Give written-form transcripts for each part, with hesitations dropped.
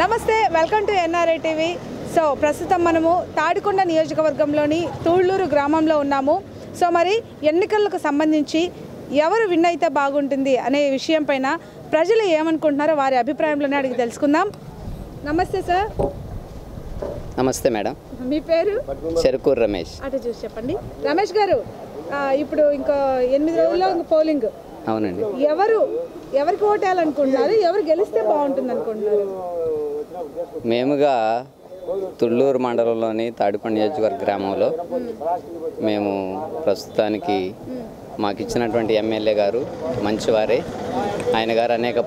నమస్తే, welcome to NRI TV. So ప్రస్తుతం మనము తాడికొండ నియోజకవర్గంలోని తూళ్ళూరు గ్రామంలో ఉన్నాము. సో మరి ఎన్నికలకు సంబంధించి ఎవరు విన్ అయితే బాగుంటుంది అనే విషయం పైన ప్రజలు ఏమనుకుంటున్నారో వారి అభిప్రాయంలోనే అడిగి తెలుసుకుందాం. నమస్తే సార్. నమస్తే మేడం. మీ పేరు? చెరుకూరు రమేష్. అటు చూసి చెప్పండి. రమేష్ గారు, ఇప్పుడు ఇంకా 8 రోజుల్లో పోలింగ్. అవునండి. ఎవరికి ఓటేయాలనుకుంటున్నారు? ఎవరు గెలిస్తే బాగుంటుంది అనుకుంటున్నారు? మేముగా తుళ్ళూరు మండలంలోని తాడికొండ నియోజకవర్గ గ్రామంలో మేము ప్రస్తుతానికి మాకు ఇచ్చినటువంటి ఎమ్మెల్యే గారు మంచివారే. ఆయన గారు అనేక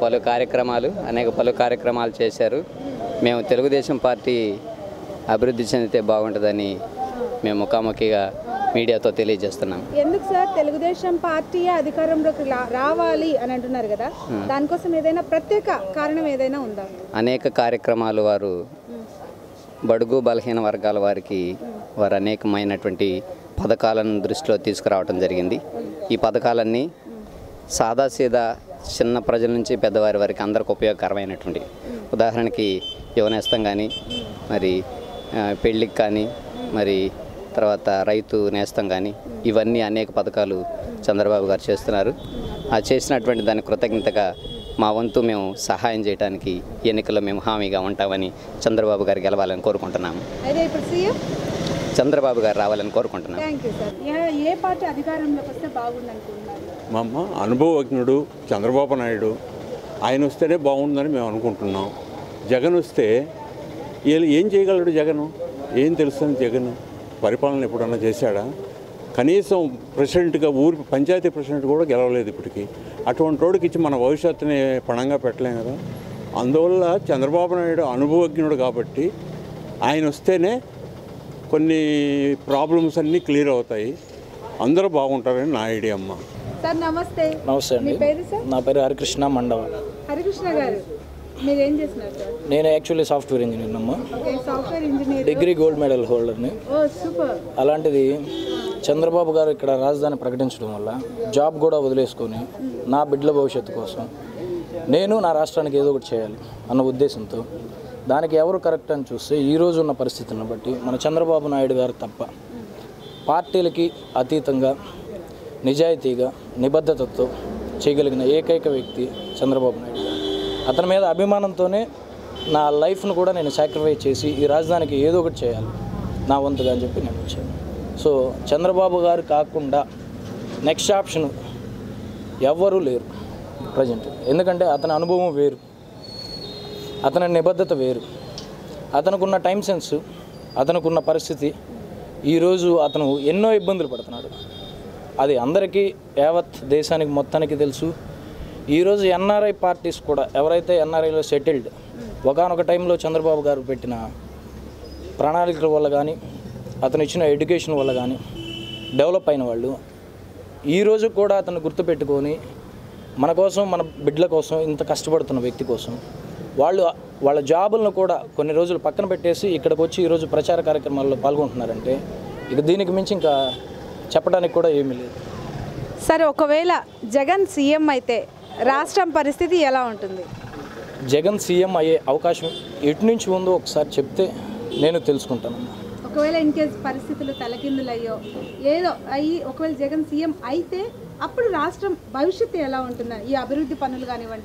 పలు కార్యక్రమాలు చేశారు. మేము తెలుగు దేశం పార్టీ అభివృద్ధి చెందితే బాగుంటుందని మేము ముఖాముఖిగా మీడియాతో తెలియజేస్తున్నాం. ఎందుకు సార్ తెలుగుదేశం పార్టీ అధికారంలోకి రావాలి అని అంటున్నారు కదా, దానికోసం ఏదైనా ప్రత్యేక కారణం ఏదైనా ఉందా? అనేక కార్యక్రమాలు వారు బడుగు బలహీన వర్గాల వారికి వారు అనేకమైనటువంటి పథకాలను దృష్టిలో తీసుకురావడం జరిగింది. ఈ పథకాలన్నీ సాదాసీదా చిన్న ప్రజల నుంచి పెద్దవారి వరకు అందరికి ఉపయోగకరమైనటువంటి, ఉదాహరణకి యువనేస్తం కానీ, మరి పెళ్ళికి కానీ, మరి తర్వాత రైతు నేస్తం కానీ, ఇవన్నీ అనేక పథకాలు చంద్రబాబు గారు చేస్తున్నారు. ఆ చేసినటువంటి దాని కృతజ్ఞతగా మా వంతు మేము సహాయం చేయడానికి ఎన్నికల్లో మేము హామీగా ఉంటామని చంద్రబాబు గారు గెలవాలని కోరుకుంటున్నాము. చంద్రబాబు గారు రావాలని కోరుకుంటున్నాము. ఏ పార్టీ అధికారంలోకి వస్తే బాగుందనుకుంటున్నారు? మా అమ్మ అనుభవజ్ఞుడు చంద్రబాబు నాయుడు, ఆయన వస్తేనే బాగుందని మేము అనుకుంటున్నాం. జగన్ వస్తే ఏం చేయగలడు? జగన్ ఏం తెలుస్తుంది? జగన్ పరిపాలన ఎప్పుడన్నా చేశాడా? కనీసం ప్రెసిడెంట్గా పంచాయతీ ప్రెసిడెంట్ కూడా గెలవలేదు ఇప్పటికీ. అటువంటి రోడ్డుకి ఇచ్చి మన భవిష్యత్తుని పణంగా పెట్టలేం కదా. అందువల్ల చంద్రబాబు నాయుడు అనుభవజ్ఞుడు కాబట్టి ఆయన వస్తేనే కొన్ని ప్రాబ్లమ్స్ అన్నీ క్లియర్ అవుతాయి, అందరూ బాగుంటారని నా ఐడియా. అమ్మ సార్ నమస్తే. నమస్తే అండి. నా పేరు హరికృష్ణ మండవ. హరికృష్ణ గారు, మీరు ఏం చేస్తున్నారు సార్? నేను యాక్చువల్లీ సాఫ్ట్వేర్ ఇంజనీర్ అమ్మా. Software engineer, degree gold medal హోల్డర్ని. సూపర్. అలాంటిది చంద్రబాబు గారు ఇక్కడ రాజధాని ప్రకటించడం వల్ల జాబ్ కూడా వదిలేసుకొని నా బిడ్డల భవిష్యత్తు కోసం నేను నా రాష్ట్రానికి ఏదో ఒకటి చేయాలి అన్న ఉద్దేశంతో, దానికి ఎవరు కరెక్ట్ అని చూస్తే ఈరోజు ఉన్న పరిస్థితులను బట్టి మన చంద్రబాబు నాయుడు గారు తప్ప పార్టీలకి అతీతంగా నిజాయితీగా నిబద్ధతతో చేయగలిగిన ఏకైక వ్యక్తి చంద్రబాబు నాయుడు గారు. అతని మీద అభిమానంతోనే నా లైఫ్ను కూడా నేను సాక్రిఫైస్ చేసి ఈ రాజధానికి ఏదో ఒకటి చేయాలి నా వంతుగా అని చెప్పి నేను వచ్చాను. సో చంద్రబాబు గారు కాకుండా నెక్స్ట్ ఆప్షన్ ఎవ్వరూ లేరు ప్రజెంట్. ఎందుకంటే అతని అనుభవం వేరు, అతని నిబద్ధత వేరు, అతనుకున్న టైం సెన్స్, అతనుకున్న పరిస్థితి. ఈరోజు అతను ఎన్నో ఇబ్బందులు పడుతున్నాడు, అది అందరికీ యావత్ దేశానికి మొత్తానికి తెలుసు. ఈరోజు NRI పార్టీస్ కూడా ఎవరైతే NRIలో సెటిల్డ్, ఒకనొక టైంలో చంద్రబాబు గారు పెట్టిన ప్రణాళికల వల్ల కానీ, అతను ఇచ్చిన ఎడ్యుకేషన్ వల్ల కానీ డెవలప్ అయిన వాళ్ళు ఈరోజు కూడా అతను గుర్తుపెట్టుకొని మన కోసం, మన బిడ్డల కోసం ఇంత కష్టపడుతున్న వ్యక్తి కోసం వాళ్ళ జాబులను కూడా కొన్ని రోజులు పక్కన పెట్టేసి ఇక్కడికి వచ్చి ఈరోజు ప్రచార కార్యక్రమాల్లో పాల్గొంటున్నారంటే ఇక దీనికి మించి ఇంకా చెప్పడానికి కూడా ఏమీ లేదు. సరే, ఒకవేళ జగన్ సీఎం అయితే రాష్ట్రం పరిస్థితి ఎలా ఉంటుంది? జగన్ సీఎం అయ్యే అవకాశం ఎటు నుంచి ఉందో ఒకసారి చెప్తే నేను తెలుసుకుంటాను. ఒకవేళ ఇన్ కేస్ పరిస్థితులు తలకిందులయ్యో ఏదో అయ్యి ఒకవేళ జగన్ సీఎం అయితే అప్పుడు రాష్ట్రం భవిష్యత్తు ఎలా ఉంటుంది? ఈ అభివృద్ధి పనులు కానివ్వండి.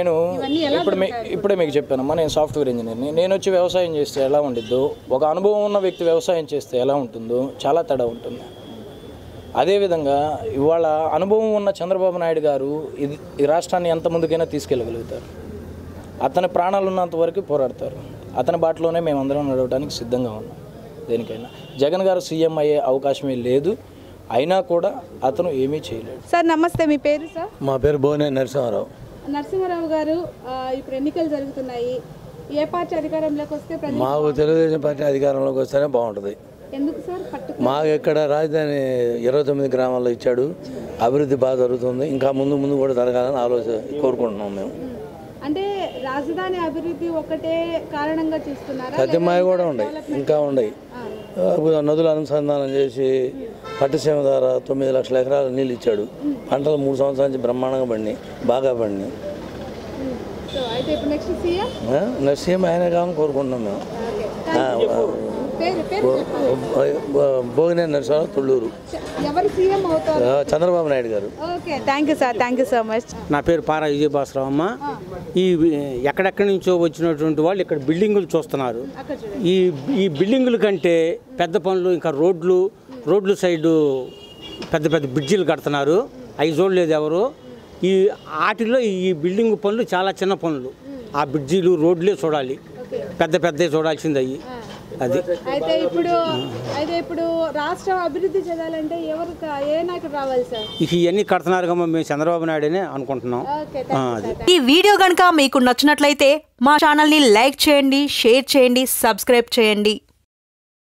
ఇప్పుడే మీకు చెప్పానమ్మా, నేను సాఫ్ట్వేర్ ఇంజనీర్ని. నేను వచ్చి వ్యవసాయం చేస్తే ఎలా ఉండిద్దో, ఒక అనుభవం ఉన్న వ్యక్తి వ్యవసాయం చేస్తే ఎలా ఉంటుందో చాలా తేడా ఉంటుంది. అదేవిధంగా ఇవాళ అనుభవం ఉన్న చంద్రబాబు నాయుడు గారు ఈ రాష్ట్రాన్ని ఎంత ముందుకైనా తీసుకెళ్ళగలుగుతారు. అతని ప్రాణాలు ఉన్నంత వరకు పోరాడతారు. అతని బాటలోనే మేమందరం నడవడానికి సిద్ధంగా ఉన్నాం. దేనికైనా జగన్ గారు సీఎం అయ్యే అవకాశమే లేదు, అయినా కూడా అతను ఏమీ చేయలేడు. సార్ నమస్తే. మీ పేరు సార్? మా పేరు బోనే నరసింహారావు. నరసింహారావు గారు, ఇప్పుడు ఎన్నికలు జరుగుతున్నాయి, ఏ పార్టీ అధికారంలోకి వస్తే? మాకు తెలుగుదేశం పార్టీ అధికారంలోకి వస్తేనే బాగుంటుంది. ఎందుకు సార్? మాకు ఇక్కడ రాజధాని 29 గ్రామాల్లో ఇచ్చాడు, అభివృద్ధి బాగా జరుగుతుంది. ఇంకా ముందు కూడా జరగాలని కోరుకుంటున్నాం మేము. అంటే రాజధాని అభివృద్ధి ఒకటే కారణంగా చూస్తున్నారా? సత్యమాయ కూడా ఉన్నాయి, ఇంకా ఉన్నాయి. నదులు అనుసంధానం చేసి పట్టిసీమ ద్వారా 9 లక్షల ఎకరాలు నీళ్ళు ఇచ్చాడు. పంటలు 3 సంవత్సరాల నుంచి బ్రహ్మాండంగా పండినాయి, బాగా పండినాయి. సో అయితే ఇప్పుడు నెక్స్ట్ సీఎం నరసింహ ఆయన కావాలని కోరుకుంటున్నాం మేము. పేరు పేరు భోగినేని నరసింహరావు తుళ్ళూరు. ఎవరు సీఎం అవుతారు? చంద్రబాబు నాయుడు గారు. Okay, thank you sir, thank you so much. నా పేరు పారా విజయభాస్రావు అమ్మ. ఈ ఎక్కడెక్కడి నుంచో వచ్చినటువంటి వాళ్ళు ఇక్కడ బిల్డింగులు చూస్తున్నారు. ఈ బిల్డింగుల కంటే పెద్ద పనులు ఇంకా రోడ్లు సైడు పెద్ద పెద్ద బ్రిడ్జిలు కడుతున్నారు. అవి చూడలేదు ఎవరు. వాటిలో ఈ బిల్డింగ్ పనులు చాలా చిన్న పనులు. ఆ బ్రిడ్జిలు రోడ్లే చూడాలి, పెద్ద చూడాల్సింది అయ్యి. అది అయితే ఇప్పుడు రాష్ట్రం అభివృద్ధి చెందాలంటే ఏ నాయకుడు రావాలి సార్? ఇవన్నీ కడుతున్నారు కమ్మా, మేము చంద్రబాబు నాయుడునే అనుకుంటున్నాం. ఈ వీడియో కనుక మీకు నచ్చినట్లయితే మా ఛానల్ని లైక్ చేయండి, షేర్ చేయండి, సబ్స్క్రైబ్ చేయండి.